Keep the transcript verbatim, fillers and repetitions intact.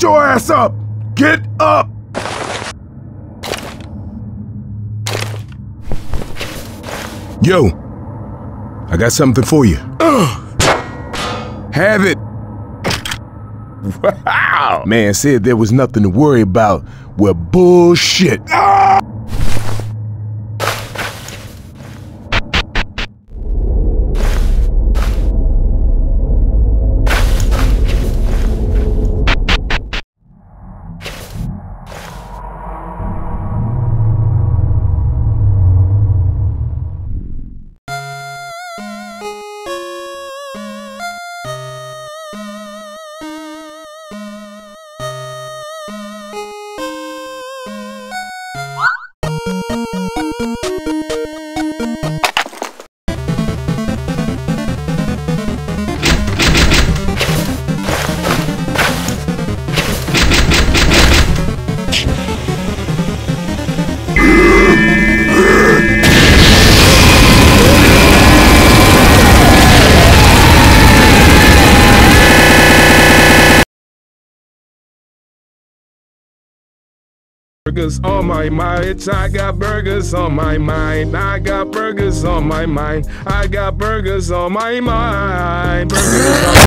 your ass up! Get up! Yo, I got something for you. Ugh. Have it. Wow. Man said there was nothing to worry about. Well, bullshit. Ah! Burgers on my mind, I got burgers on my mind, I got burgers on my mind, I got burgers on my mind, burgers on